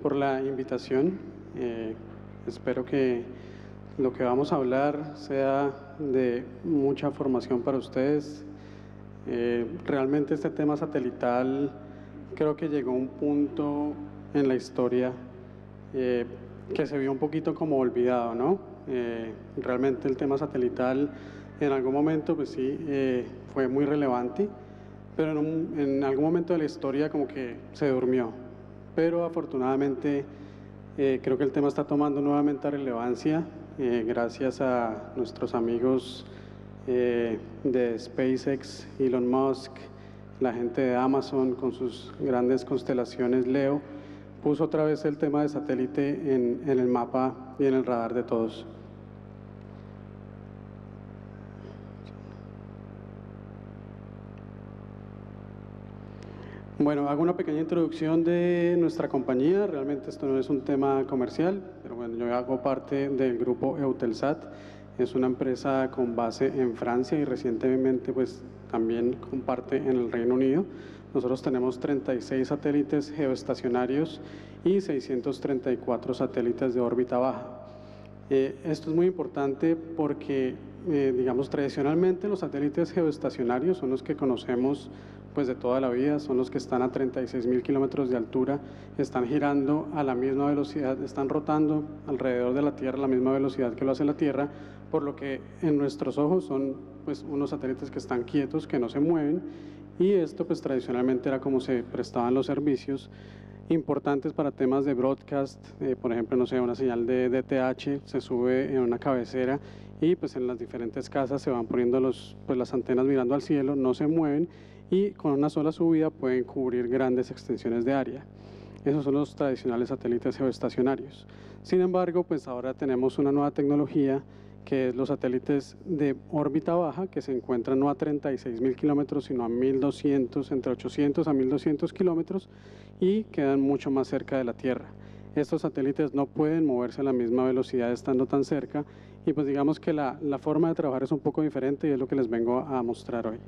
por la invitación. Espero que lo que vamos a hablar sea de mucha formación para ustedes. Realmente este tema satelital creo que llegó a un punto en la historia que se vio un poquito como olvidado, ¿no? Realmente el tema satelital en algún momento pues sí fue muy relevante, pero en algún momento de la historia como que se durmió. Pero afortunadamente creo que el tema está tomando nuevamente relevancia gracias a nuestros amigos de SpaceX, Elon Musk, la gente de Amazon con sus grandes constelaciones Leo, puso otra vez el tema de satélite en el mapa y en el radar de todos. Bueno, hago una pequeña introducción de nuestra compañía. Realmente esto no es un tema comercial, pero bueno, yo hago parte del grupo Eutelsat. Es una empresa con base en Francia y recientemente pues también comparte en el Reino Unido. Nosotros tenemos 36 satélites geoestacionarios y 634 satélites de órbita baja. Esto es muy importante porque, digamos, tradicionalmente los satélites geoestacionarios son los que conocemos pues de toda la vida, son los que están a 36.000 kilómetros de altura, están girando a la misma velocidad, están rotando alrededor de la Tierra a la misma velocidad que lo hace la Tierra, por lo que en nuestros ojos son pues unos satélites que están quietos, que no se mueven, y esto pues tradicionalmente era como se prestaban los servicios importantes para temas de broadcast, por ejemplo, no sé, una señal de DTH se sube en una cabecera y pues en las diferentes casas se van poniendo las antenas mirando al cielo, no se mueven y con una sola subida pueden cubrir grandes extensiones de área. Esos son los tradicionales satélites geoestacionarios. Sin embargo, pues ahora tenemos una nueva tecnología que es los satélites de órbita baja, que se encuentran no a 36.000 kilómetros, sino a 1.200, entre 800 a 1.200 kilómetros, y quedan mucho más cerca de la Tierra. Estos satélites no pueden moverse a la misma velocidad estando tan cerca, y pues digamos que la forma de trabajar es un poco diferente y es lo que les vengo a mostrar hoy.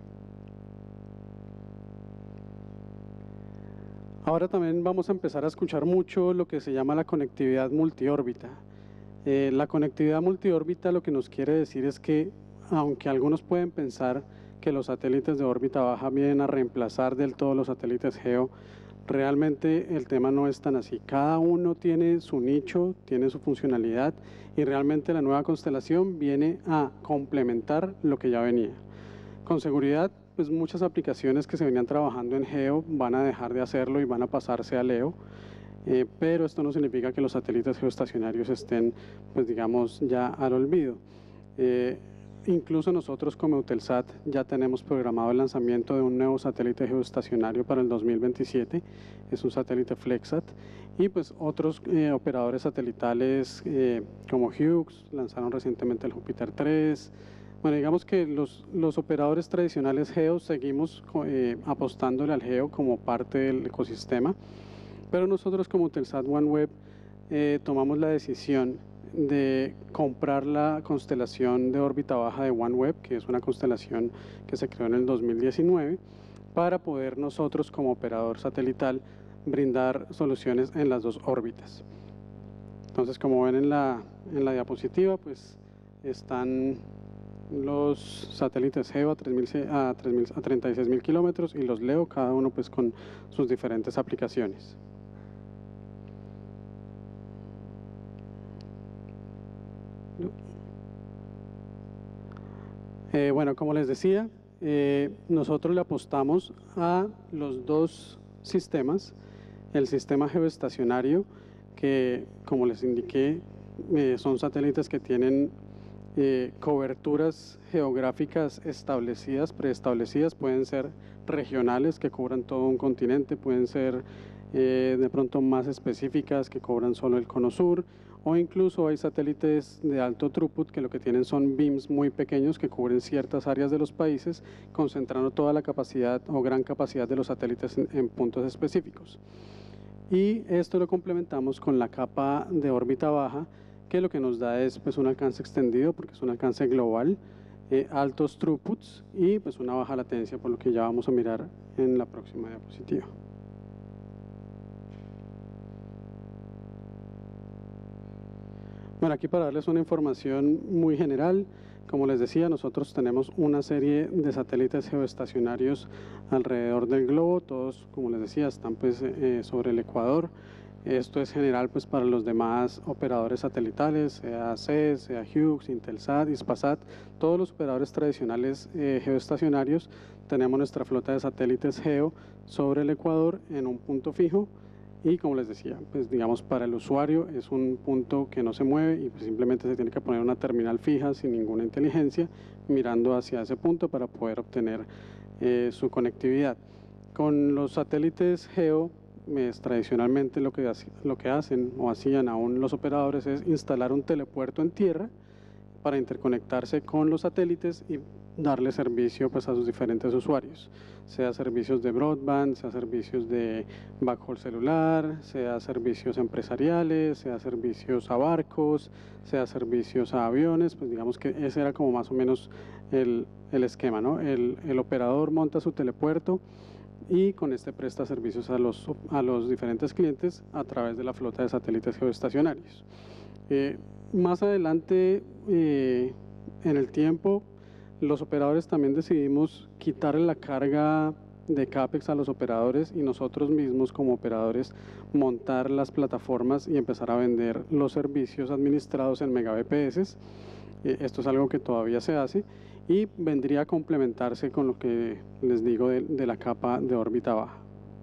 Ahora también vamos a empezar a escuchar mucho lo que se llama la conectividad multiórbita. La conectividad multiórbita lo que nos quiere decir es que, aunque algunos pueden pensar que los satélites de órbita baja vienen a reemplazar del todo los satélites geo, realmente el tema no es tan así. Cada uno tiene su nicho, tiene su funcionalidad y realmente la nueva constelación viene a complementar lo que ya venía. Con seguridad, pues muchas aplicaciones que se venían trabajando en geo van a dejar de hacerlo y van a pasarse a LEO. Pero esto no significa que los satélites geoestacionarios estén, pues digamos, ya al olvido. Incluso nosotros como Eutelsat ya tenemos programado el lanzamiento de un nuevo satélite geoestacionario para el 2027, es un satélite FlexSat, y pues otros operadores satelitales como Hughes lanzaron recientemente el Júpiter 3. Bueno, digamos que los operadores tradicionales geo seguimos apostándole al geo como parte del ecosistema. Pero nosotros como Eutelsat OneWeb tomamos la decisión de comprar la constelación de órbita baja de OneWeb, que es una constelación que se creó en el 2019, para poder nosotros como operador satelital brindar soluciones en las dos órbitas. Entonces, como ven en la diapositiva, pues están los satélites GEO a 36.000 kilómetros y los LEO, cada uno pues con sus diferentes aplicaciones. Bueno, como les decía, nosotros le apostamos a los dos sistemas, el sistema geoestacionario, que como les indiqué, son satélites que tienen coberturas geográficas establecidas, preestablecidas, pueden ser regionales que cubran todo un continente, pueden ser de pronto más específicas que cubran solo el cono sur, o incluso hay satélites de alto throughput que lo que tienen son beams muy pequeños que cubren ciertas áreas de los países, concentrando toda la capacidad o gran capacidad de los satélites en puntos específicos. Y esto lo complementamos con la capa de órbita baja, que lo que nos da es pues un alcance extendido porque es un alcance global, altos throughputs y pues una baja latencia, por lo que ya vamos a mirar en la próxima diapositiva. Bueno, aquí para darles una información muy general, como les decía, nosotros tenemos una serie de satélites geoestacionarios alrededor del globo, todos, como les decía, están pues sobre el Ecuador. Esto es general pues para los demás operadores satelitales, sea CES, sea Hughes, Intelsat, Hispasat, todos los operadores tradicionales geoestacionarios. Tenemos nuestra flota de satélites geo sobre el Ecuador en un punto fijo. Y como les decía, pues digamos para el usuario es un punto que no se mueve y pues simplemente se tiene que poner una terminal fija sin ninguna inteligencia mirando hacia ese punto para poder obtener su conectividad. Con los satélites geo, tradicionalmente lo que hacen o hacían aún los operadores es instalar un telepuerto en tierra para interconectarse con los satélites y darle servicio pues, a sus diferentes usuarios, sea servicios de broadband, sea servicios de backhaul celular, sea servicios empresariales, sea servicios a barcos, sea servicios a aviones, pues digamos que ese era como más o menos el esquema, ¿no? El operador monta su telepuerto y con este presta servicios a los diferentes clientes a través de la flota de satélites geoestacionarios. Más adelante en el tiempo, los operadores también decidimos quitarle la carga de CAPEX a los operadores y nosotros mismos como operadores montar las plataformas y empezar a vender los servicios administrados en megabps. Esto es algo que todavía se hace y vendría a complementarse con lo que les digo de la capa de órbita baja.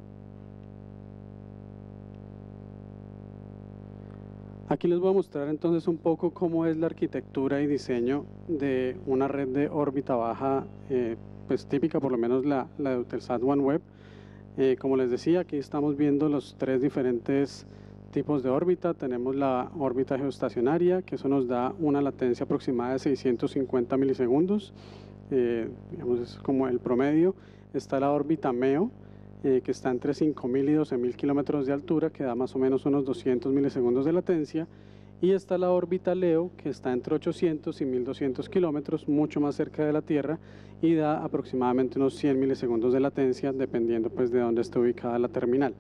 Aquí les voy a mostrar entonces un poco cómo es la arquitectura y diseño de una red de órbita baja, pues típica, por lo menos la de Eutelsat OneWeb. Como les decía, aquí estamos viendo los tres diferentes tipos de órbita. Tenemos la órbita geoestacionaria, que eso nos da una latencia aproximada de 650 milisegundos, digamos es como el promedio. Está la órbita MEO, que está entre 5.000 y 12.000 kilómetros de altura, que da más o menos unos 200 milisegundos de latencia, y está la órbita LEO, que está entre 800 y 1.200 kilómetros, mucho más cerca de la Tierra, y da aproximadamente unos 100 milisegundos de latencia, dependiendo pues de dónde esté ubicada la terminal.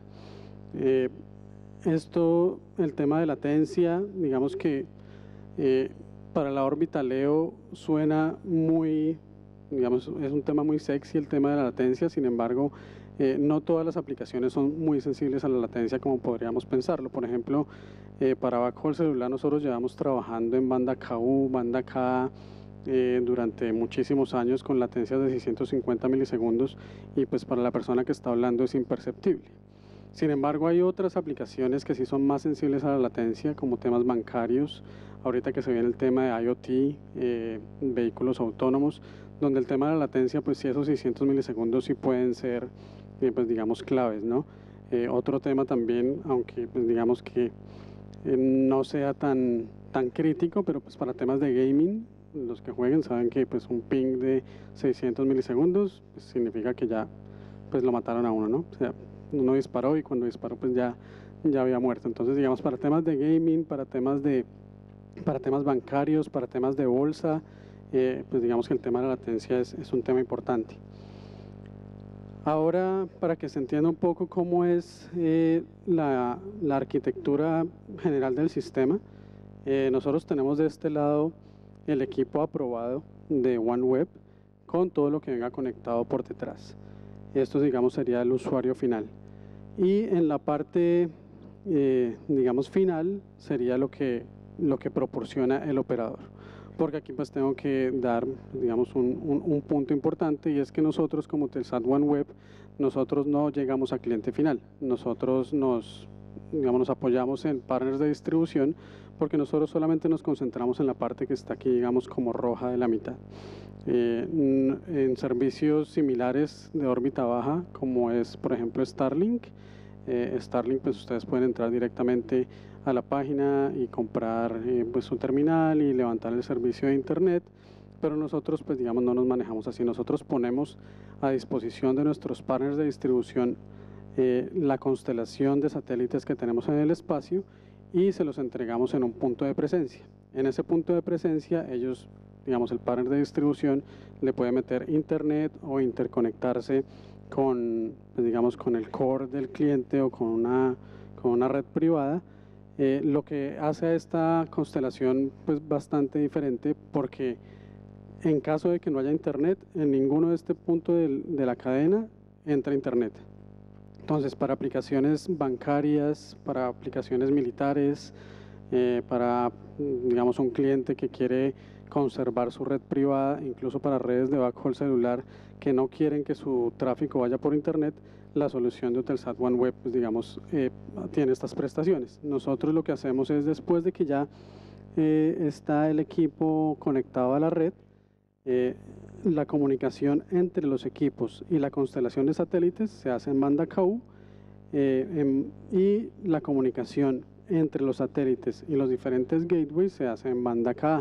El tema de latencia, digamos que para la órbita LEO suena muy, digamos, es un tema muy sexy el tema de la latencia, sin embargo, no todas las aplicaciones son muy sensibles a la latencia como podríamos pensarlo. Por ejemplo, para backhaul celular nosotros llevamos trabajando en banda KU, banda Ka durante muchísimos años con latencias de 650 milisegundos y pues para la persona que está hablando es imperceptible. Sin embargo, hay otras aplicaciones que sí son más sensibles a la latencia, como temas bancarios, ahorita que se viene el tema de IoT, vehículos autónomos, donde el tema de la latencia, pues sí, esos 600 milisegundos sí pueden ser, pues digamos, claves, ¿no? Otro tema también, aunque pues digamos que no sea tan crítico, pero pues para temas de gaming, los que jueguen saben que pues un ping de 600 milisegundos pues, significa que ya pues lo mataron a uno, ¿no? O sea, uno disparó y cuando disparó pues ya había muerto. Entonces, digamos, para temas de gaming, para temas bancarios, para temas de bolsa, pues digamos que el tema de la latencia es un tema importante. Ahora, para que se entienda un poco cómo es la arquitectura general del sistema, nosotros tenemos de este lado el equipo aprobado de OneWeb con todo lo que venga conectado por detrás. Esto, digamos, sería el usuario final. Y en la parte, digamos, final sería lo que proporciona el operador. Porque aquí pues tengo que dar, digamos, un punto importante y es que nosotros como Eutelsat OneWeb, nosotros no llegamos a cliente final. Nosotros nos apoyamos en partners de distribución porque nosotros solamente nos concentramos en la parte que está aquí, digamos, como roja de la mitad. En servicios similares de órbita baja, como es, por ejemplo, Starlink, Starlink, pues ustedes pueden entrar directamente a la página y comprar pues su terminal y levantar el servicio de internet, pero nosotros pues digamos no nos manejamos así. Nosotros ponemos a disposición de nuestros partners de distribución la constelación de satélites que tenemos en el espacio y se los entregamos en un punto de presencia. En ese punto de presencia ellos, digamos, el partner de distribución le puede meter internet o interconectarse con, pues digamos, con el core del cliente o con una red privada lo que hace a esta constelación pues bastante diferente, porque en caso de que no haya internet, en ninguno de este punto de la cadena entra internet. Entonces, para aplicaciones bancarias, para aplicaciones militares, para, digamos, un cliente que quiere conservar su red privada, incluso para redes de backhaul celular que no quieren que su tráfico vaya por internet, la solución de Eutelsat OneWeb, pues, digamos, tiene estas prestaciones. Nosotros lo que hacemos es, después de que ya está el equipo conectado a la red, la comunicación entre los equipos y la constelación de satélites se hace en banda KU, y la comunicación entre los satélites y los diferentes gateways se hace en banda Ka.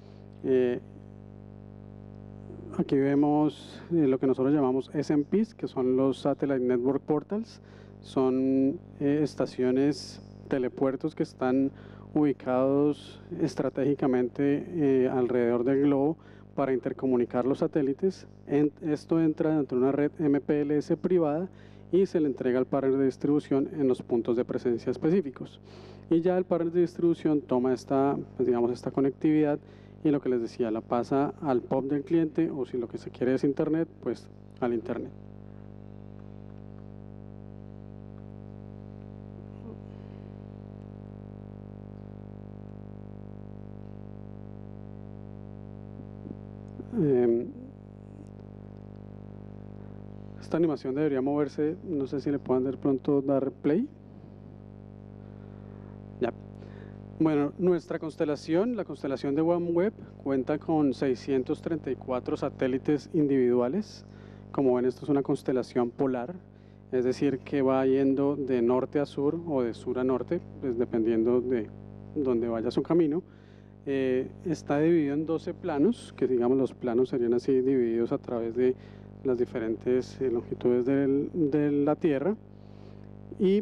Aquí vemos lo que nosotros llamamos SNPs, que son los Satellite Network Portals. Son estaciones, telepuertos que están ubicados estratégicamente alrededor del globo para intercomunicar los satélites. Esto entra dentro de una red MPLS privada y se le entrega al partner de distribución en los puntos de presencia específicos. Y ya el partner de distribución toma esta, pues digamos, esta conectividad y lo que les decía, la pasa al POP del cliente, o si lo que se quiere es internet, pues al internet. Esta animación debería moverse, no sé si le puedan de pronto dar play. Ya. Bueno, nuestra constelación, la constelación de OneWeb, cuenta con 634 satélites individuales. Como ven, esto es una constelación polar, es decir, que va yendo de norte a sur o de sur a norte, pues dependiendo de dónde vaya su camino. Está dividido en 12 planos, que digamos los planos serían así divididos a través de las diferentes longitudes de la Tierra, y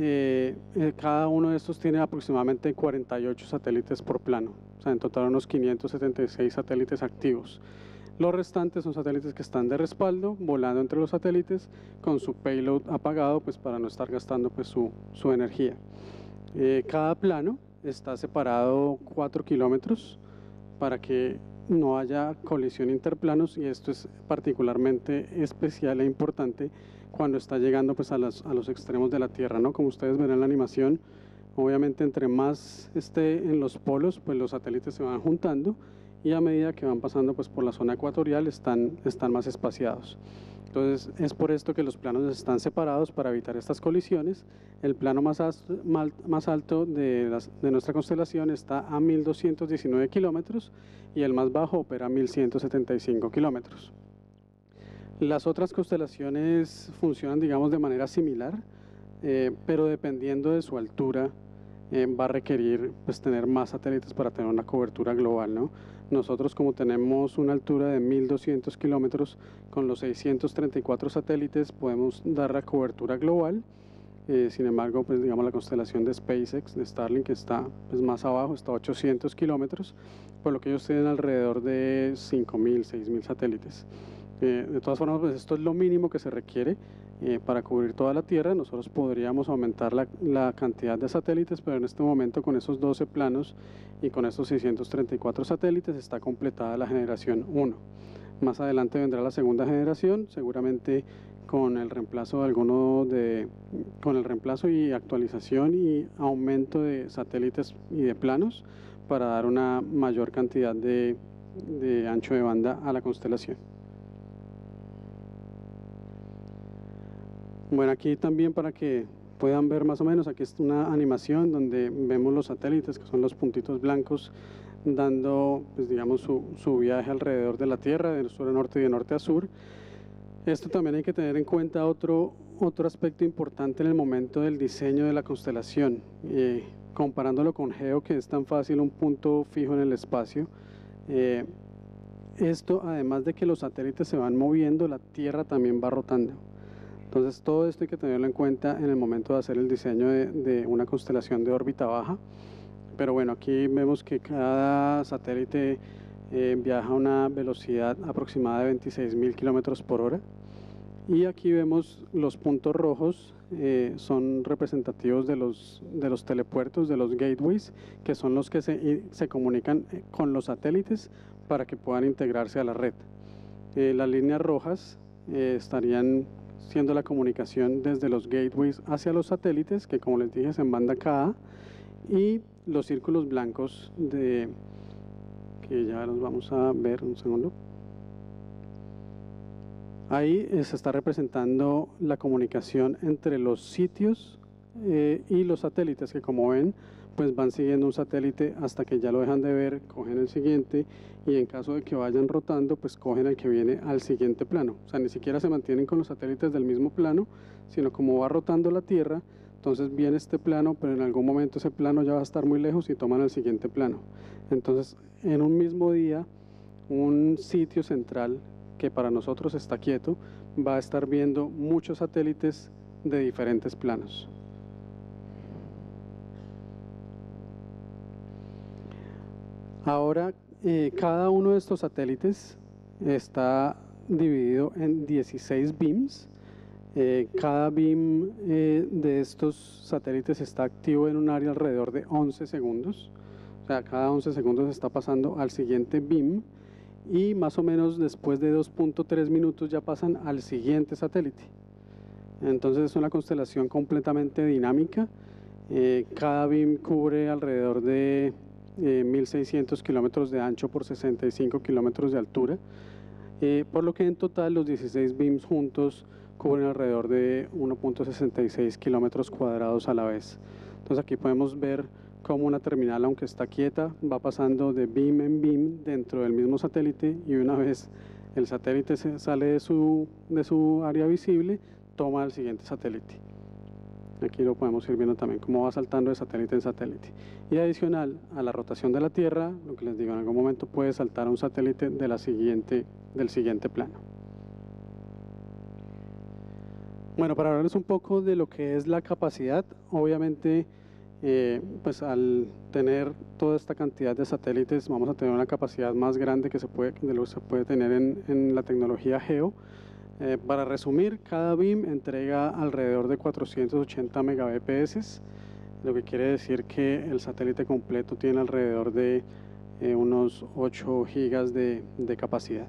cada uno de estos tiene aproximadamente 48 satélites por plano, o sea, en total unos 576 satélites activos. Los restantes son satélites que están de respaldo, volando entre los satélites con su payload apagado, pues para no estar gastando pues su energía. Cada plano está separado 4 kilómetros para que no haya colisión interplanos, y esto es particularmente especial e importante cuando está llegando pues a los extremos de la Tierra, ¿no? Como ustedes verán en la animación, obviamente entre más esté en los polos, pues los satélites se van juntando, y a medida que van pasando pues por la zona ecuatorial están más espaciados. Entonces es por esto que los planos están separados, para evitar estas colisiones. El plano más alto de nuestra constelación está a 1219 kilómetros y el más bajo opera a 1175 kilómetros. Las otras constelaciones funcionan, digamos, de manera similar, pero dependiendo de su altura va a requerir pues tener más satélites para tener una cobertura global, ¿no? Nosotros, como tenemos una altura de 1200 kilómetros, con los 634 satélites podemos dar la cobertura global. Sin embargo, pues digamos, la constelación de SpaceX, de Starlink, que está pues más abajo, está a 800 kilómetros, por lo que ellos tienen alrededor de 5000, 6000 satélites. De todas formas, pues esto es lo mínimo que se requiere para cubrir toda la Tierra. Nosotros podríamos aumentar la cantidad de satélites, pero en este momento, con esos 12 planos y con estos 634 satélites, está completada la generación 1. Más adelante vendrá la segunda generación, seguramente con el reemplazo con el reemplazo y actualización y aumento de satélites y de planos, para dar una mayor cantidad de ancho de banda a la constelación. Bueno, aquí también, para que puedan ver más o menos, aquí es una animación donde vemos los satélites, que son los puntitos blancos, dando, pues digamos, su viaje alrededor de la Tierra, de sur a norte y de norte a sur. Esto también hay que tener en cuenta otro aspecto importante en el momento del diseño de la constelación, comparándolo con Geo, que es tan fácil, un punto fijo en el espacio. Esto, además de que los satélites se van moviendo, la Tierra también va rotando. Entonces todo esto hay que tenerlo en cuenta en el momento de hacer el diseño de una constelación de órbita baja. Pero bueno, aquí vemos que cada satélite viaja a una velocidad aproximada de 26.000 kilómetros por hora. Y aquí vemos los puntos rojos, son representativos de los telepuertos, de los gateways, que son los que se comunican con los satélites para que puedan integrarse a la red. Las líneas rojas estarían siendo la comunicación desde los gateways hacia los satélites, que como les dije es en banda Ka, y los círculos blancos que ya los vamos a ver un segundo. Ahí se está representando la comunicación entre los sitios y los satélites, que como ven, pues van siguiendo un satélite hasta que ya lo dejan de ver, cogen el siguiente, y en caso de que vayan rotando, pues cogen el que viene al siguiente plano. O sea, ni siquiera se mantienen con los satélites del mismo plano, sino como va rotando la Tierra, entonces viene este plano, pero en algún momento ese plano ya va a estar muy lejos y toman el siguiente plano. Entonces, en un mismo día, un sitio central que para nosotros está quieto, va a estar viendo muchos satélites de diferentes planos. Ahora, cada uno de estos satélites está dividido en 16 beams. Cada beam de estos satélites está activo en un área alrededor de 11 segundos. O sea, cada 11 segundos está pasando al siguiente beam, y más o menos después de 2.3 minutos ya pasan al siguiente satélite. Entonces es una constelación completamente dinámica. Cada beam cubre alrededor de 1.600 kilómetros de ancho por 65 kilómetros de altura, por lo que en total los 16 beams juntos cubren alrededor de 1.66 kilómetros cuadrados a la vez. Entonces aquí podemos ver cómo una terminal, aunque está quieta, va pasando de beam en beam dentro del mismo satélite, y una vez el satélite sale de su área visible, toma al siguiente satélite. Aquí lo podemos ir viendo también cómo va saltando de satélite en satélite. Y adicional a la rotación de la Tierra, lo que les digo, en algún momento puede saltar un satélite del siguiente plano. Bueno, para hablarles un poco de lo que es la capacidad, obviamente, pues al tener toda esta cantidad de satélites, vamos a tener una capacidad más grande de lo que se puede tener en la tecnología GEO. Para resumir, cada beam entrega alrededor de 480 megabps, lo que quiere decir que el satélite completo tiene alrededor de unos 8 gigas de capacidad.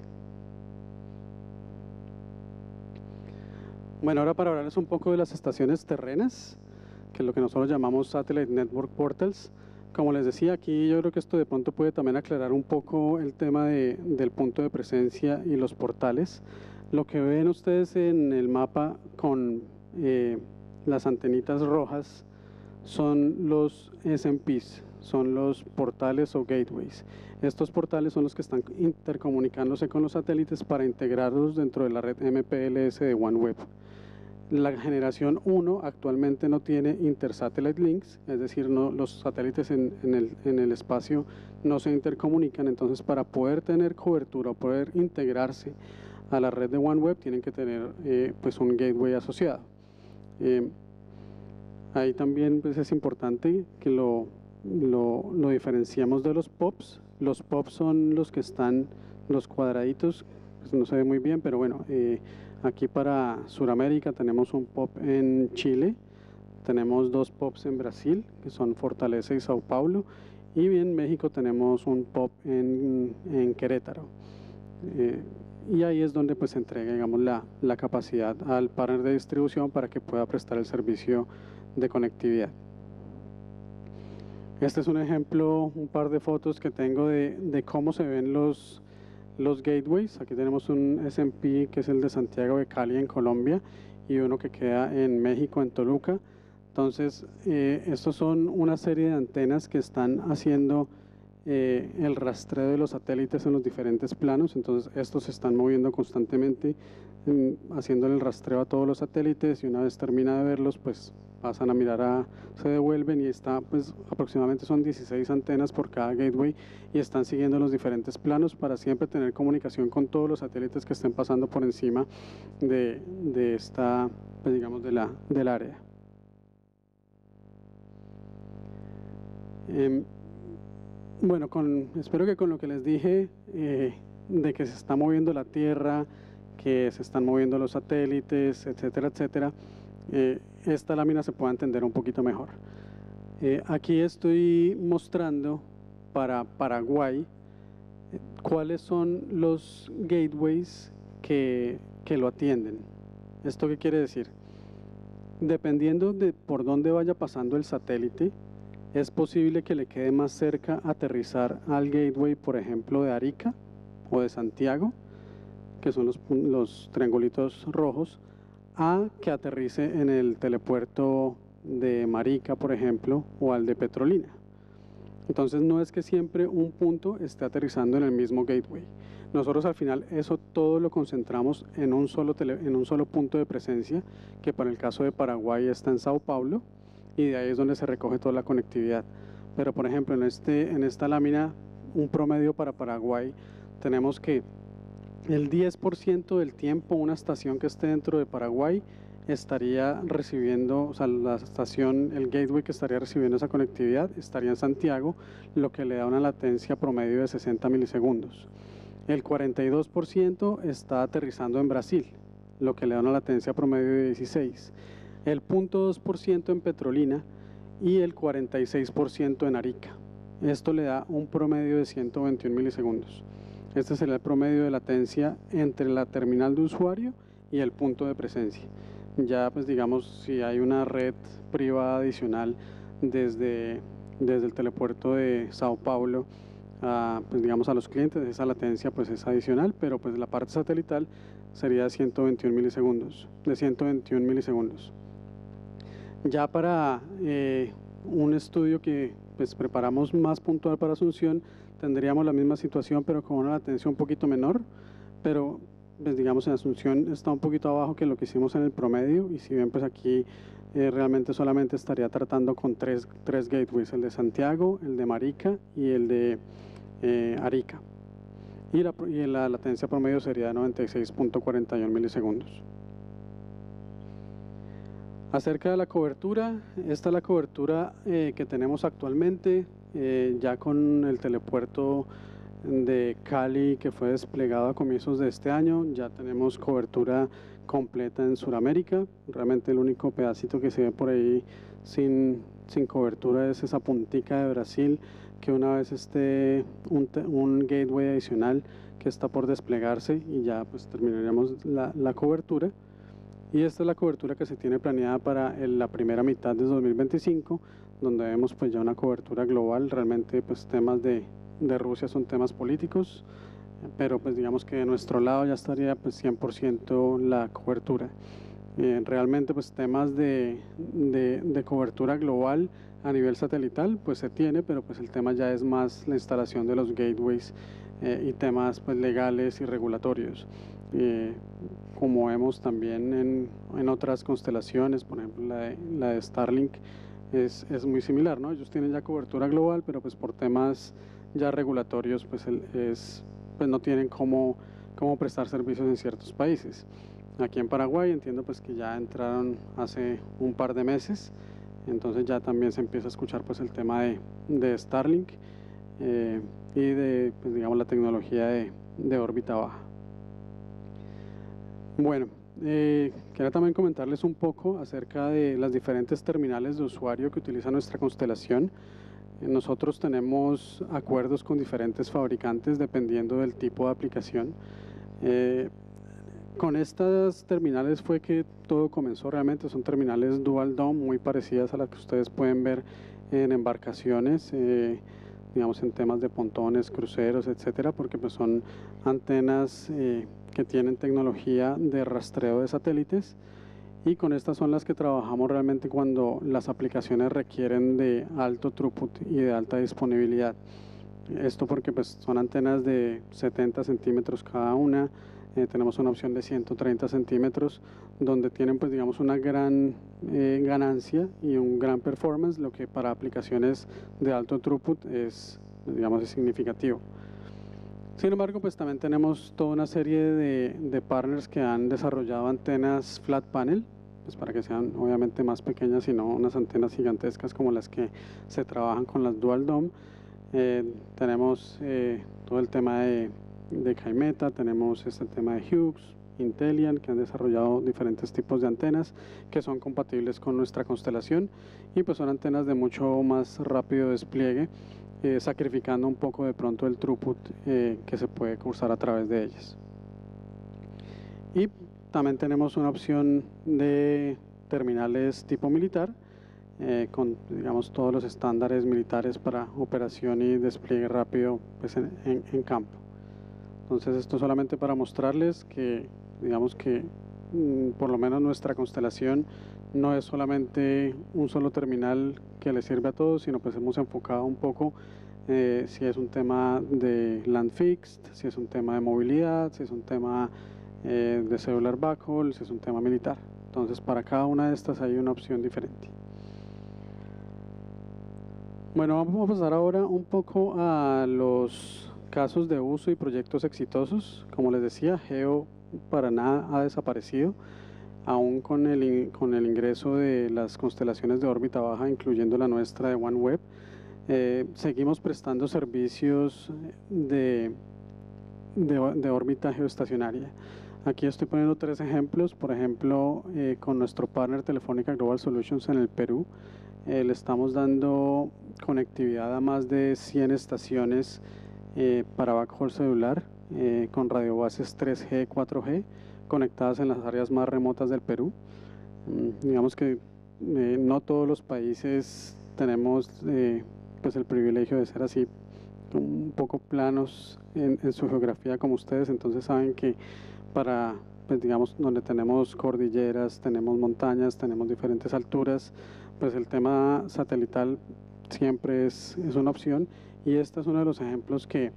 Bueno, ahora para hablarles un poco de las estaciones terrenas, que es lo que nosotros llamamos Satellite Network Portals. Como les decía, aquí yo creo que esto de pronto puede también aclarar un poco el tema del punto de presencia y los portales. Lo que ven ustedes en el mapa con las antenitas rojas son los SMPs, son los portales o gateways. Estos portales son los que están intercomunicándose con los satélites para integrarlos dentro de la red MPLS de OneWeb. La generación 1 actualmente no tiene intersatellite links, es decir, los satélites en el espacio no se intercomunican. Entonces, para poder tener cobertura o poder integrarse a la red de OneWeb, tienen que tener pues un gateway asociado. Ahí también pues es importante que lo diferenciamos de los POPs. Los POPs son los que están, los cuadraditos, pues no se ve muy bien, pero bueno, aquí para Sudamérica tenemos un POP en Chile, tenemos 2 POPs en Brasil, que son Fortaleza y Sao Paulo, y en México tenemos un POP en Querétaro. Y ahí es donde pues se entrega, digamos, la capacidad al partner de distribución para que pueda prestar el servicio de conectividad. Este es un ejemplo, un par de fotos que tengo de cómo se ven los gateways. Aquí tenemos un SMP que es el de Santiago de Cali en Colombia, y uno que queda en México, en Toluca. Entonces, estos son una serie de antenas que están haciendo el rastreo de los satélites en los diferentes planos. Entonces, estos se están moviendo constantemente, haciendo el rastreo a todos los satélites, y una vez termina de verlos, pues pasan a mirar, se devuelven, y está, pues aproximadamente son 16 antenas por cada gateway, y están siguiendo los diferentes planos para siempre tener comunicación con todos los satélites que estén pasando por encima de esta, pues digamos, del área. Bueno, espero que con lo que les dije, de que se está moviendo la Tierra, que se están moviendo los satélites, etcétera, etcétera, esta lámina se pueda entender un poquito mejor. Aquí estoy mostrando para Paraguay cuáles son los gateways que lo atienden. ¿Esto qué quiere decir? Dependiendo de por dónde vaya pasando el satélite, es posible que le quede más cerca aterrizar al gateway, por ejemplo, de Arica o de Santiago, que son los triangulitos rojos, a que aterrice en el telepuerto de Marica, por ejemplo, o al de Petrolina. Entonces no es que siempre un punto esté aterrizando en el mismo gateway. Nosotros al final eso todo lo concentramos en un solo punto de presencia, que para el caso de Paraguay está en Sao Paulo, y de ahí es donde se recoge toda la conectividad. Pero por ejemplo en esta lámina, un promedio para Paraguay, tenemos que el 10% del tiempo una estación que esté dentro de Paraguay estaría recibiendo, o sea, la estación, el gateway que estaría recibiendo esa conectividad estaría en Santiago, lo que le da una latencia promedio de 60 milisegundos. El 42% está aterrizando en Brasil, lo que le da una latencia promedio de 16. El 0.2% en Petrolina y el 46% en Arica. Esto le da un promedio de 121 milisegundos. Este sería el promedio de latencia entre la terminal de usuario y el punto de presencia. Ya pues digamos, si hay una red privada adicional desde el telepuerto de Sao Paulo pues digamos a los clientes, esa latencia pues es adicional, pero pues la parte satelital sería de 121 milisegundos. Ya para un estudio que pues preparamos más puntual para Asunción, tendríamos la misma situación pero con una latencia un poquito menor, pero pues digamos en Asunción está un poquito abajo que lo que hicimos en el promedio, y si bien pues aquí realmente solamente estaría tratando con tres gateways, el de Santiago, el de Marica y el de Arica, y la latencia promedio sería de 96.41 milisegundos. Acerca de la cobertura, esta es la cobertura que tenemos actualmente, ya con el telepuerto de Cali que fue desplegado a comienzos de este año. Ya tenemos cobertura completa en Sudamérica. Realmente el único pedacito que se ve por ahí sin cobertura es esa puntica de Brasil, que una vez esté un gateway adicional que está por desplegarse, y ya pues terminaríamos la cobertura. Y esta es la cobertura que se tiene planeada para la primera mitad de 2025, donde vemos pues ya una cobertura global. Realmente pues temas de Rusia son temas políticos, pero pues digamos que de nuestro lado ya estaría pues 100% la cobertura. Realmente pues temas de cobertura global a nivel satelital pues se tiene, pero pues el tema ya es más la instalación de los gateways y temas pues legales y regulatorios. Como vemos también en otras constelaciones, por ejemplo la de Starlink es muy similar, ¿no? Ellos tienen ya cobertura global, pero pues por temas ya regulatorios pues no tienen cómo prestar servicios en ciertos países. Aquí en Paraguay entiendo pues que ya entraron hace un par de meses, entonces ya también se empieza a escuchar pues el tema de Starlink y de pues digamos la tecnología de órbita baja. Bueno, quería también comentarles un poco acerca de las diferentes terminales de usuario que utiliza nuestra constelación. Nosotros tenemos acuerdos con diferentes fabricantes dependiendo del tipo de aplicación. Con estas terminales fue que todo comenzó. Realmente son terminales dual dome muy parecidas a las que ustedes pueden ver en embarcaciones, digamos en temas de pontones, cruceros, etcétera, porque pues son antenas que tienen tecnología de rastreo de satélites, y con estas son las que trabajamos realmente cuando las aplicaciones requieren de alto throughput y de alta disponibilidad. Esto porque pues son antenas de 70 centímetros cada una. Tenemos una opción de 130 centímetros donde tienen pues digamos una gran ganancia y un gran performance, lo que para aplicaciones de alto throughput es significativo. Sin embargo, pues también tenemos toda una serie de partners que han desarrollado antenas flat panel, pues para que sean obviamente más pequeñas y no unas antenas gigantescas como las que se trabajan con las dual dome. Tenemos todo el tema de Kymeta, tenemos este tema de Hughes, Intelian, que han desarrollado diferentes tipos de antenas que son compatibles con nuestra constelación y pues son antenas de mucho más rápido despliegue, sacrificando un poco de pronto el throughput que se puede cursar a través de ellas. Y también tenemos una opción de terminales tipo militar, con digamos todos los estándares militares para operación y despliegue rápido pues, en campo. Entonces esto solamente para mostrarles que digamos que por lo menos nuestra constelación no es solamente un solo terminal que le sirve a todos, sino pues hemos enfocado un poco si es un tema de land fixed, si es un tema de movilidad, si es un tema de cellular backhaul, si es un tema militar. Entonces para cada una de estas hay una opción diferente. Bueno, vamos a pasar ahora un poco a los casos de uso y proyectos exitosos. Como les decía, Geo para nada ha desaparecido, aún con el ingreso de las constelaciones de órbita baja, incluyendo la nuestra de OneWeb. Seguimos prestando servicios de órbita geoestacionaria. Aquí estoy poniendo 3 ejemplos. Por ejemplo, con nuestro partner Telefónica Global Solutions en el Perú, le estamos dando conectividad a más de 100 estaciones para backhaul celular con radiobases 3G, 4G conectadas en las áreas más remotas del Perú. Digamos que no todos los países tenemos pues el privilegio de ser así un poco planos en su geografía como ustedes, entonces saben que para pues digamos donde tenemos cordilleras, tenemos montañas, tenemos diferentes alturas, pues el tema satelital siempre es una opción, y este es uno de los ejemplos que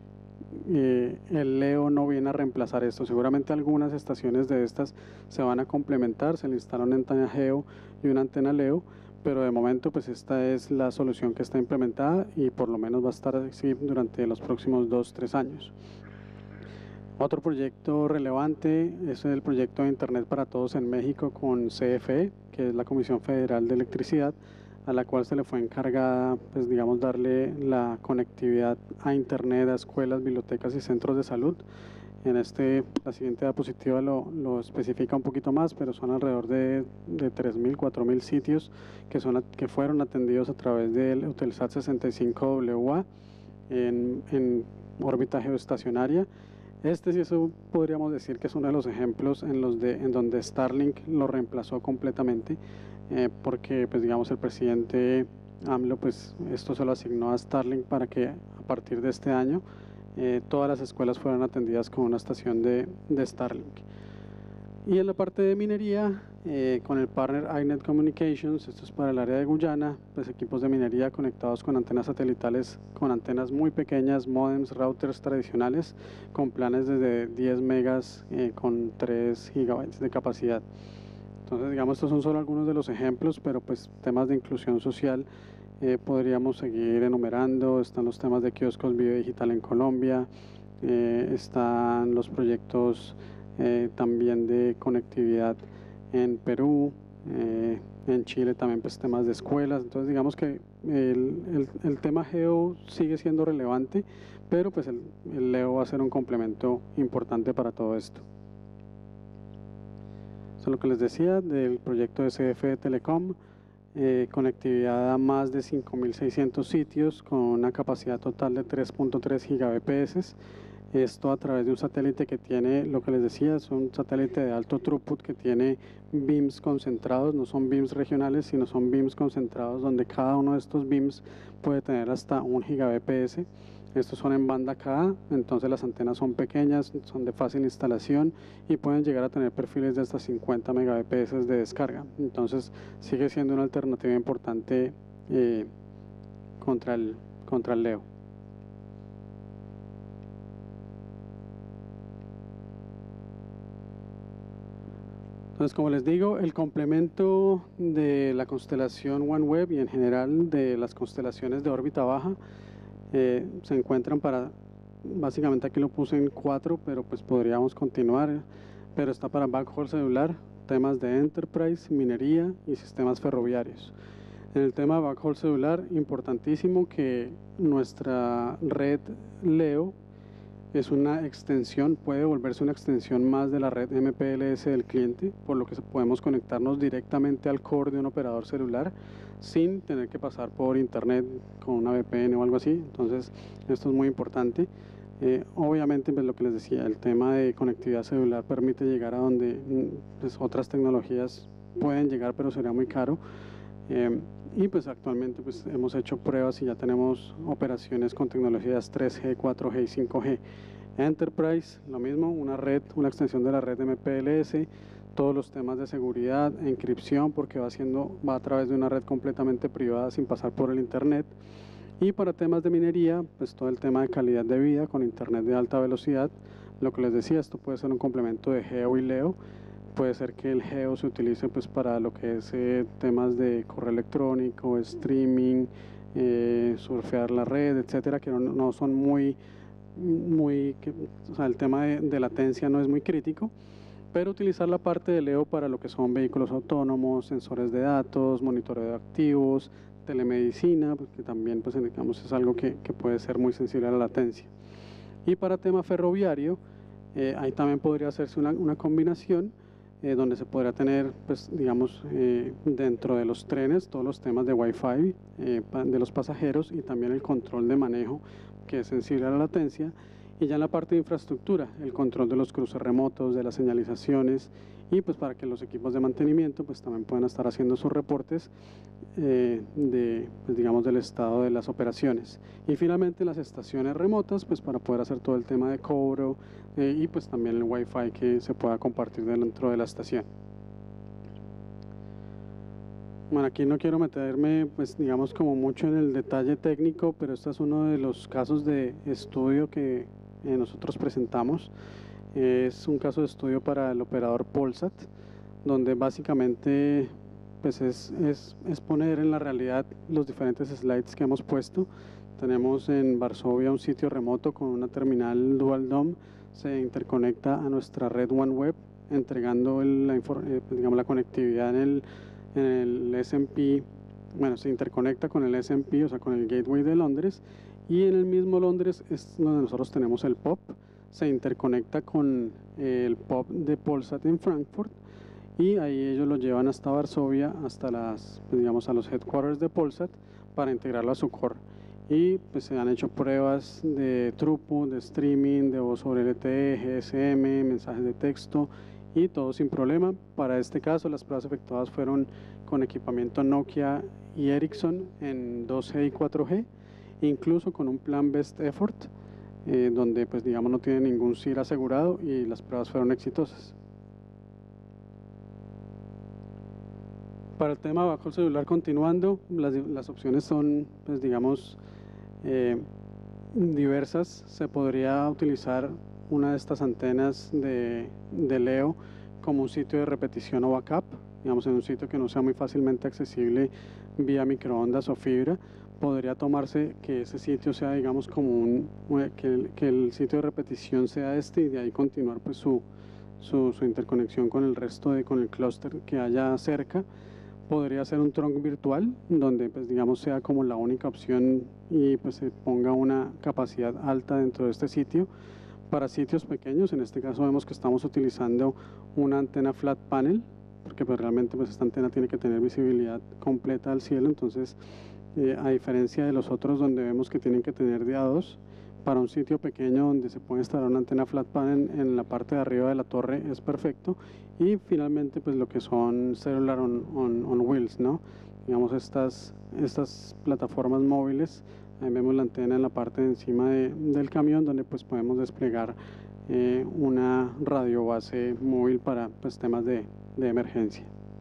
el LEO no viene a reemplazar esto. Seguramente algunas estaciones de estas se van a complementar, se le instala una antena Geo y una antena LEO, pero de momento pues esta es la solución que está implementada y por lo menos va a estar así durante los próximos 2-3 años. Otro proyecto relevante es el proyecto de Internet para Todos en México con CFE, que es la Comisión Federal de Electricidad, a la cual se le fue encargada, pues digamos, darle la conectividad a Internet a escuelas, bibliotecas y centros de salud. La siguiente diapositiva lo especifica un poquito más, pero son alrededor de 3.000, 4.000 sitios que fueron atendidos a través del Eutelsat 65WA en órbita geoestacionaria. Sí, eso podríamos decir que es uno de los ejemplos en donde Starlink lo reemplazó completamente, porque pues digamos el presidente AMLO pues esto se lo asignó a Starlink para que a partir de este año todas las escuelas fueran atendidas con una estación de Starlink. Y en la parte de minería, con el partner iNet Communications, esto es para el área de Guyana, pues equipos de minería conectados con antenas satelitales, con antenas muy pequeñas, modems, routers tradicionales, con planes desde 10 megas con 3 gigabytes de capacidad. Entonces, digamos, estos son solo algunos de los ejemplos, pero pues temas de inclusión social podríamos seguir enumerando. Están los temas de kioscos video digital en Colombia, están los proyectos también de conectividad en Perú, en Chile también pues temas de escuelas. Entonces digamos que el tema Geo sigue siendo relevante, pero pues el LEO va a ser un complemento importante para todo esto. Eso es lo que les decía del proyecto de CFE Telecom, conectividad a más de 5.600 sitios con una capacidad total de 3.3 gigabps. Esto a través de un satélite que tiene, lo que les decía, es un satélite de alto throughput que tiene beams concentrados, no son beams regionales, sino son beams concentrados donde cada uno de estos beams puede tener hasta 1 gigabps. Estos son en banda Ka, entonces las antenas son pequeñas, son de fácil instalación y pueden llegar a tener perfiles de hasta 50 megabps de descarga. Entonces sigue siendo una alternativa importante contra el LEO. Entonces, como les digo, el complemento de la constelación OneWeb y en general de las constelaciones de órbita baja se encuentran básicamente aquí lo puse en 4, pero pues podríamos continuar, pero está para backhaul celular, temas de enterprise, minería y sistemas ferroviarios. En el tema de backhaul celular, importantísimo que nuestra red LEO es una extensión, puede volverse una extensión más de la red MPLS del cliente, por lo que podemos conectarnos directamente al core de un operador celular sin tener que pasar por internet con una VPN o algo así. Entonces esto es muy importante. Obviamente, pues lo que les decía, el tema de conectividad celular permite llegar a donde pues, otras tecnologías pueden llegar, pero sería muy caro. Y pues actualmente pues hemos hecho pruebas y ya tenemos operaciones con tecnologías 3G, 4G y 5G. Enterprise, lo mismo, una red, una extensión de la red MPLS, todos los temas de seguridad, encripción, porque va a través de una red completamente privada sin pasar por el internet. Y para temas de minería, pues todo el tema de calidad de vida con internet de alta velocidad. Lo que les decía, esto puede ser un complemento de Geo y Leo. Puede ser que el Geo se utilice pues para lo que es temas de correo electrónico, streaming, surfear la red, etcétera, que no son o sea, el tema de latencia no es muy crítico, pero utilizar la parte de Leo para lo que son vehículos autónomos, sensores de datos, monitoreo de activos, telemedicina, que también pues, digamos, es algo que puede ser muy sensible a la latencia. Y para tema ferroviario, ahí también podría hacerse una combinación donde se podría tener, pues, digamos, dentro de los trenes, todos los temas de Wi-Fi de los pasajeros y también el control de manejo que es sensible a la latencia. Y ya en la parte de infraestructura, el control de los cruces remotos, de las señalizaciones y pues para que los equipos de mantenimiento pues también puedan estar haciendo sus reportes pues, digamos, del estado de las operaciones. Y finalmente las estaciones remotas pues para poder hacer todo el tema de cobro y pues también el Wi-Fi que se pueda compartir dentro de la estación. Bueno, aquí no quiero meterme, pues digamos como mucho en el detalle técnico, pero este es uno de los casos de estudio que nosotros presentamos. Es un caso de estudio para el operador Polsat, donde básicamente pues es poner en la realidad los diferentes slides que hemos puesto. Tenemos en Varsovia un sitio remoto con una terminal Dual DOM, se interconecta a nuestra red OneWeb, entregando digamos, la conectividad en el SMP, bueno, se interconecta con el SMP, o sea, con el Gateway de Londres, y en el mismo Londres es donde nosotros tenemos el POP, se interconecta con el POP de Polsat en Frankfurt, y ahí ellos lo llevan hasta Varsovia, hasta digamos, a los headquarters de Polsat, para integrarlo a su core. Y pues se han hecho pruebas de throughput, de streaming, de voz sobre LTE, GSM, mensajes de texto, y todo sin problema. Para este caso las pruebas efectuadas fueron con equipamiento Nokia y Ericsson en 2G y 4G, incluso con un plan Best Effort, donde pues digamos no tiene ningún SIR asegurado y las pruebas fueron exitosas. Para el tema bajo el celular, continuando, las opciones son pues digamos diversas. Se podría utilizar una de estas antenas de Leo como un sitio de repetición o backup, digamos en un sitio que no sea muy fácilmente accesible vía microondas o fibra. Podría tomarse que ese sitio sea, digamos, como que el sitio de repetición sea este y de ahí continuar pues su interconexión con el resto con el clúster que haya cerca. Podría ser un trunk virtual donde pues digamos sea como la única opción y pues se ponga una capacidad alta dentro de este sitio. Para sitios pequeños, en este caso vemos que estamos utilizando una antena flat panel, porque pues realmente pues esta antena tiene que tener visibilidad completa al cielo. Entonces a diferencia de los otros donde vemos que tienen que tener de a dos, para un sitio pequeño donde se puede instalar una antena flat panel en la parte de arriba de la torre es perfecto. Y finalmente pues lo que son cellular on wheels, ¿no? Digamos estas plataformas móviles, ahí vemos la antena en la parte de encima del camión donde pues podemos desplegar una radio base móvil para pues temas de emergencia.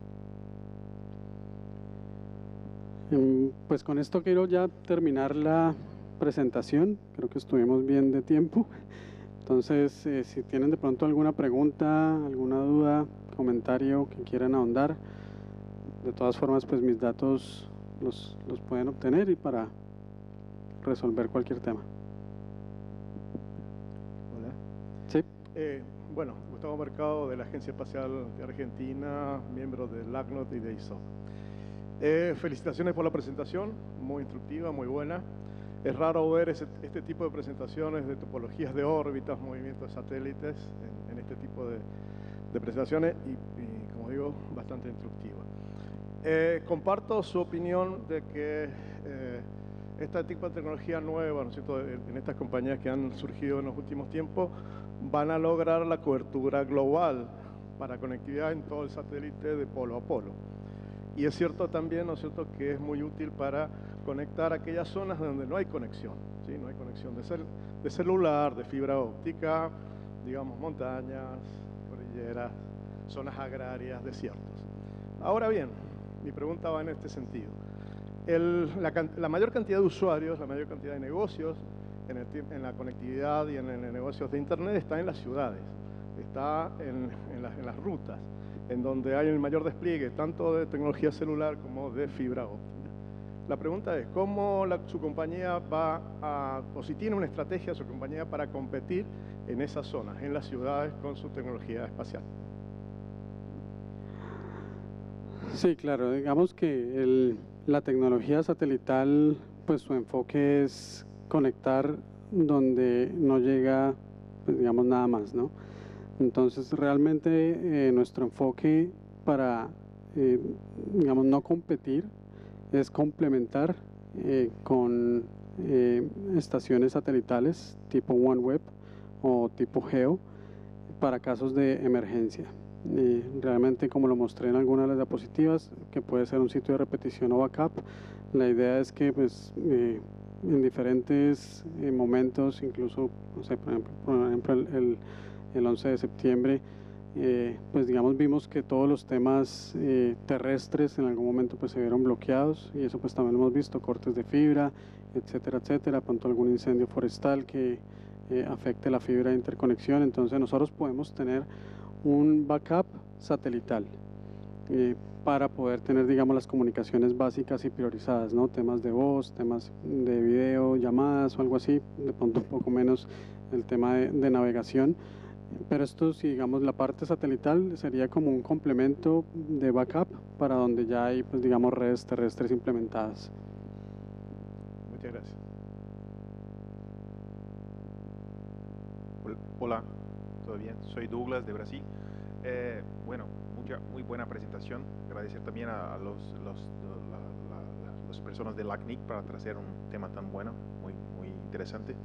Pues con esto quiero ya terminar la presentación, creo que estuvimos bien de tiempo. Entonces, si tienen de pronto alguna pregunta, alguna duda, comentario que quieran ahondar, de todas formas, pues mis datos los pueden obtener y para resolver cualquier tema. Hola. Sí. Bueno, Gustavo Mercado de la Agencia Espacial de Argentina, miembro del ACNOT y de ISO. Felicitaciones por la presentación, muy instructiva, muy buena. Es raro ver este tipo de presentaciones de topologías de órbitas, movimientos de satélites en este tipo de presentaciones y, como digo, bastante instructiva. Comparto su opinión de que este tipo de tecnología nueva, ¿no es cierto?, en estas compañías que han surgido en los últimos tiempos, van a lograr la cobertura global para conectividad en todo el satélite de polo a polo. Y es cierto también, ¿no es cierto?, que es muy útil para conectar aquellas zonas donde no hay conexión, ¿sí? No hay conexión de celular, de fibra óptica, digamos montañas, cordilleras, zonas agrarias, desiertos. Ahora bien, mi pregunta va en este sentido. La mayor cantidad de usuarios, la mayor cantidad de negocios en la conectividad y en negocios de Internet está en las ciudades, está en las rutas, en donde hay el mayor despliegue tanto de tecnología celular como de fibra óptica. La pregunta es, ¿cómo su compañía o si tiene una estrategia su compañía para competir en esas zonas, en las ciudades, con su tecnología espacial? Sí, claro, digamos que la tecnología satelital, pues su enfoque es conectar donde no llega, pues, digamos, nada más, ¿no? Entonces, realmente nuestro enfoque para, digamos, no competir es complementar con estaciones satelitales tipo OneWeb o tipo Geo para casos de emergencia. Realmente, como lo mostré en algunas de las diapositivas, que puede ser un sitio de repetición o backup, la idea es que pues, en diferentes momentos, incluso, no sé, por ejemplo el 11 de septiembre, pues digamos vimos que todos los temas terrestres en algún momento pues se vieron bloqueados, y eso pues también lo hemos visto, cortes de fibra, etcétera, etcétera, pronto algún incendio forestal que afecte la fibra de interconexión. Entonces nosotros podemos tener un backup satelital para poder tener, digamos, las comunicaciones básicas y priorizadas, ¿no? Temas de voz, temas de video, llamadas o algo así, de pronto un poco menos el tema de navegación. Pero esto, si digamos, la parte satelital sería como un complemento de backup para donde ya hay, pues digamos, redes terrestres implementadas. Muchas gracias. Hola, ¿todo bien? Soy Douglas de Brasil. Bueno, muy buena presentación. Agradecer también a las personas de LACNIC para traer un tema tan bueno, muy interesante.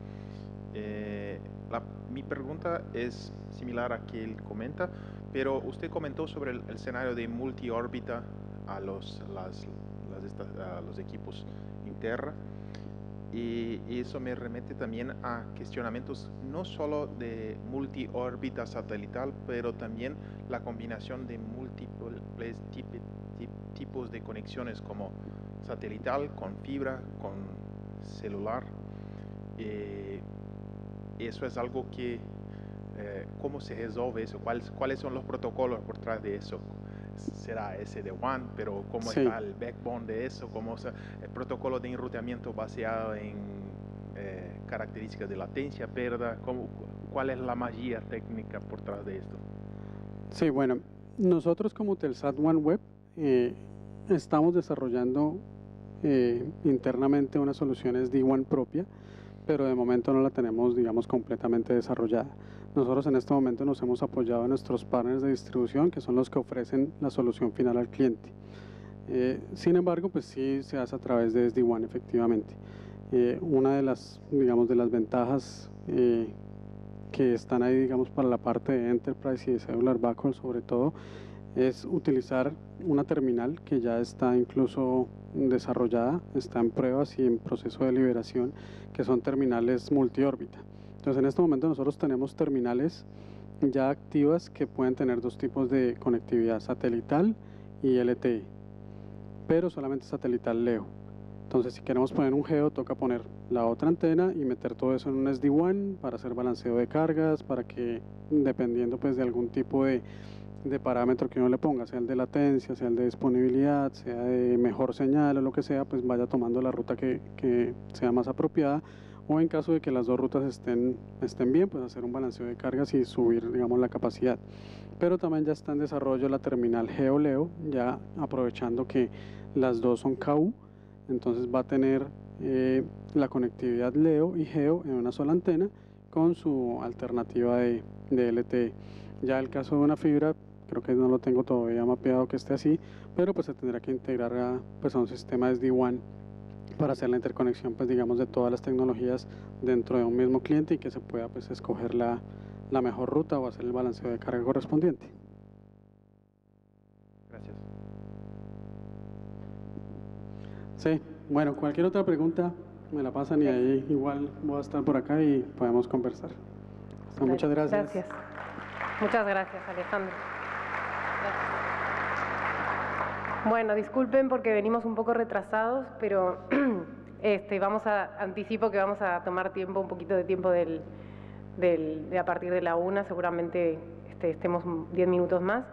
Mi pregunta es similar a que él comenta, pero usted comentó sobre el escenario de multiórbita a los equipos Interra, y eso me remite también a cuestionamientos no solo de multiórbita satelital, pero también la combinación de múltiples tipos de conexiones como satelital, con fibra, con celular. Eso es algo que, ¿cómo se resuelve eso? ¿Cuáles son los protocolos por detrás de eso? Será SD-WAN, pero ¿cómo Sí. está el backbone de eso? ¿Cómo el protocolo de enrutamiento basado en características de latencia, pérdida? ¿Cuál es la magia técnica por detrás de esto? Sí, bueno, nosotros como Telesat OneWeb estamos desarrollando internamente una solución SD-WAN propia, pero de momento no la tenemos, digamos, completamente desarrollada. Nosotros en este momento nos hemos apoyado en nuestros partners de distribución, que son los que ofrecen la solución final al cliente. Sin embargo, pues sí se hace a través de SD-WAN, efectivamente. Una de las, digamos, de las ventajas que están ahí, digamos, para la parte de Enterprise y de Cellular Backhaul sobre todo, es utilizar una terminal que ya está incluso desarrollada, está en pruebas y en proceso de liberación, que son terminales multiórbita. Entonces, en este momento nosotros tenemos terminales ya activas que pueden tener dos tipos de conectividad, satelital y LTE, pero solamente satelital LEO. Entonces, si queremos poner un Geo, toca poner la otra antena y meter todo eso en un SD-WAN para hacer balanceo de cargas, para que, dependiendo pues de algún tipo de parámetro que uno le ponga, sea el de latencia, sea el de disponibilidad, sea de mejor señal o lo que sea, pues vaya tomando la ruta que sea más apropiada, o en caso de que las dos rutas estén bien, pues hacer un balanceo de cargas y subir, digamos, la capacidad. Pero también ya está en desarrollo la terminal GeoLeo, ya aprovechando que las dos son KU, entonces va a tener la conectividad LEO y GEO en una sola antena con su alternativa de LTE. Ya el caso de una fibra, creo que no lo tengo todavía mapeado que esté así, pero pues se tendrá que integrar a un sistema SD-WAN para hacer la interconexión, pues digamos, de todas las tecnologías dentro de un mismo cliente y que se pueda pues escoger la mejor ruta o hacer el balanceo de carga correspondiente. Gracias. Sí, bueno, cualquier otra pregunta me la pasan y ahí igual voy a estar por acá y podemos conversar. Muchas gracias. Gracias. Muchas gracias, Alejandro. Gracias. Bueno, disculpen porque venimos un poco retrasados, pero anticipo que vamos a tomar un poquito de tiempo de a partir de la 1, seguramente estemos 10 minutos más.